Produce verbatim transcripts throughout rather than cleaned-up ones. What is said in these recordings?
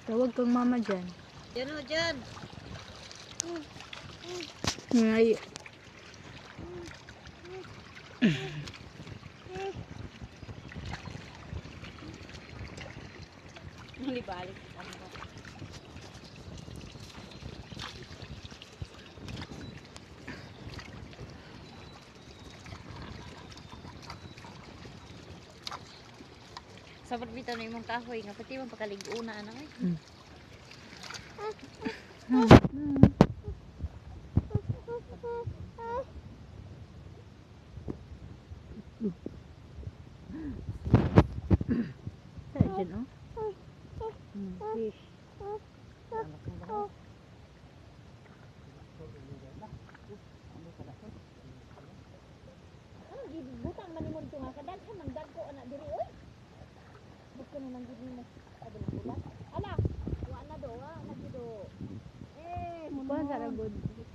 Tawag kang mama dyan. Diyan o, dyan. Ngay. Malibalik. Sabat bitaw na imong kahoy nga pati man pakalig-una ana ay. Hmm. Sa dyan oh. Hmm. Fish. Ano gid butang man imong tunga kadaghan man dagko ana diri oy. Buko na lang gid mo adala ulat. Ala, wa na do, wa na gid do. Eh, Kuha sa ragod.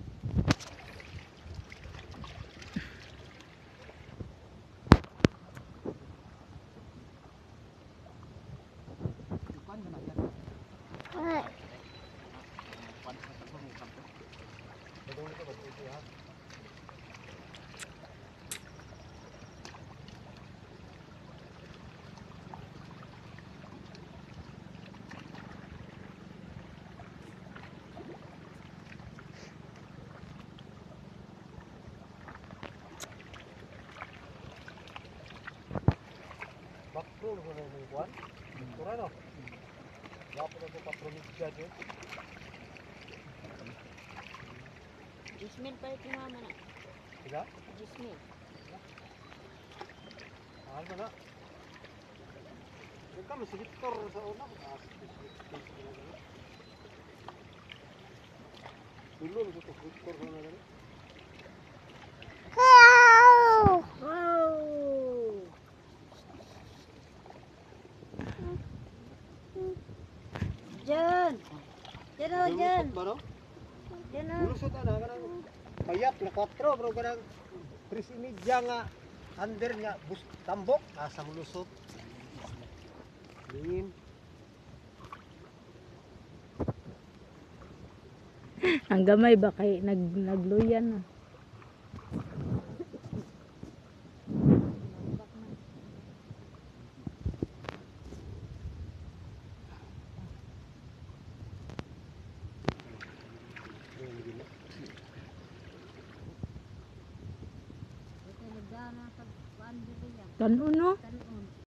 Patrol ko na yung kuwan. Kura no? Wapos ako patrol siya dyan. Gismil pa ito mama na. Sila? Gismil. Mahal mo na. Yung kami si Victor sa una. Tulol ko ito Victor sa una gani. Wow! Diyan! Diyan o, diyan! Lulusot ba no? Diyan o! Lulusot na na. Kanang payak na kwatro bro. Kanang tres imidya nga under niya. Bus tambok. Asa mulusot. Lingin. Ang gamay ba kay nag nagluyan na. Kanuno?